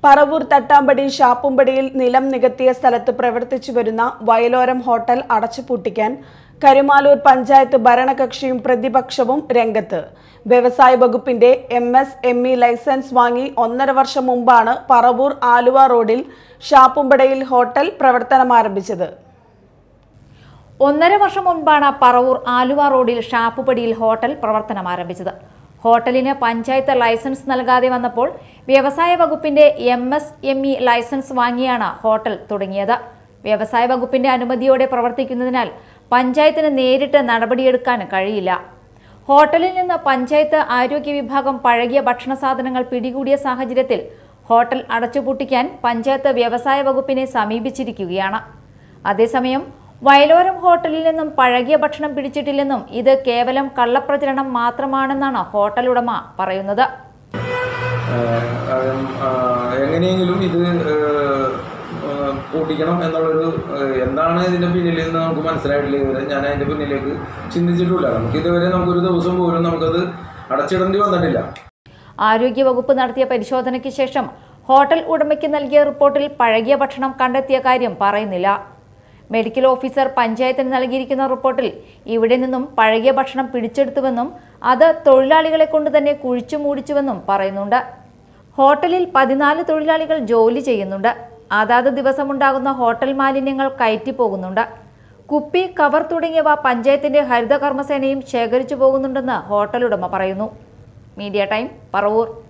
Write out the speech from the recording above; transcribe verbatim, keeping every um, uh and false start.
പറവൂർ തട്ടാമ്പടി ഷാപ്പുംപടിയിൽ നിലം നികത്തിയ സ്ഥലത്ത് പ്രവർത്തിച്ചു വരുന്ന വയലോരം ഹോട്ടൽ അടച്ചുപൂട്ടിക്കാൻ കരുമാലൂർ പഞ്ചായത്ത് ഭരണകക്ഷിയും പ്രതിപക്ഷവും രംഗത്ത്. വ്യവസായ വകുപ്പിന്റെ M S M E licence വാങ്ങി ഒന്നര വർഷം മുമ്പാണ് പറവൂർ ആലുവ റോഡിൽ ഷാപ്പുംപടിയിൽ ഹോട്ടൽ പ്രവർത്തനമാരംഭിച്ചത്. ഒന്നര വർഷം മുൻപാണ് പറവൂർ ആലുവ റോഡിൽ ഷാപ്പുപടിയിൽ ഹോട്ടൽ പ്രവർത്തനമാരംഭിച്ചത്. ഹോട്ടലിന് പഞ്ചായത്ത് ലൈസൻസ് നൽകാതെ വന്നപ്പോൾ വ്യവസായ വകുപ്പിന്റെ M S M E licence വാങ്ങിയാണ് ഹോട്ടൽ തുടങ്ങിയത്. വ്യവസായ വകുപ്പിന്റെ അനുമതിയോടെ പ്രവർത്തിക്കുന്നതിനാൽ പഞ്ചായത്തിന് നേരിട്ട് നടപടിയെടുക്കാൻ കഴിയില്ല. ഹോട്ടലിൽ നിന്ന് പഞ്ചായത്ത് ആരോഗ്യ വിഭാഗം പഴകിയ ഭക്ഷണ സാധനങ്ങൾ പിടികൂടിയ സാഹചര്യത്തിൽ ഹോട്ടൽ അടച്ചുപൂട്ടിക്കാൻ പഞ്ചായത്ത് വ്യവസായ വകുപ്പിനെ സമീപിച്ചിരിക്കുകയാണ്. അതേസമയം വയലോരം ഹോട്ടലിൽ നിന്നും പഴകിയ ഭക്ഷണം പിടിച്ചിട്ടില്ലെന്നും ഇത് കേവലം കള്ളപ്രചരണം മാത്രമാണെന്നാണ് ഹോട്ടൽ ഉടമ പറയുന്നത്. എങ്ങനെയെങ്കിലും ഇത് പൂട്ടിക്കണം എന്നുള്ളൊരു എന്താണ് ഇതിന്റെ പിന്നിൽ എന്ന് നമുക്ക് മനസ്സിലായിട്ടില്ല. ഇതുവരെ ഞാൻ അതിന്റെ പിന്നിലേക്ക് ചിന്തിച്ചിട്ടില്ല. നമുക്ക് ഇതുവരെ നമുക്കൊരു ദിവസം പോലും നമുക്കത് അടച്ചിടേണ്ടി വന്നിട്ടില്ല. ആരോഗ്യ വകുപ്പ് നടത്തിയ പരിശോധനയ്ക്ക് ശേഷം ഹോട്ടൽ ഉടമയ്ക്ക് നൽകിയ റിപ്പോർട്ടിൽ പഴകിയ ഭക്ഷണം കണ്ടെത്തിയ കാര്യം പറയുന്നില്ല. മെഡിക്കൽ ഓഫീസർ പഞ്ചായത്തിന് നൽകിയിരിക്കുന്ന റിപ്പോർട്ടിൽ ഇവിടെ നിന്നും പഴകിയ ഭക്ഷണം പിടിച്ചെടുത്തുവെന്നും അത് തൊഴിലാളികളെ കൊണ്ട് തന്നെ കുഴിച്ചു മൂടിച്ചുവെന്നും പറയുന്നുണ്ട്. ഹോട്ടലിൽ പതിനാല് തൊഴിലാളികൾ ജോലി ചെയ്യുന്നുണ്ട്. അതാത് ദിവസമുണ്ടാകുന്ന ഹോട്ടൽ മാലിന്യങ്ങൾ കയറ്റി പോകുന്നുണ്ട്. കുപ്പി, കവർ തുടങ്ങിയവ പഞ്ചായത്തിന്റെ ഹരിത കർമ്മസേനയും ശേഖരിച്ചു പോകുന്നുണ്ടെന്ന് ഹോട്ടൽ ഉടമ പറയുന്നു. Media time, Paravur.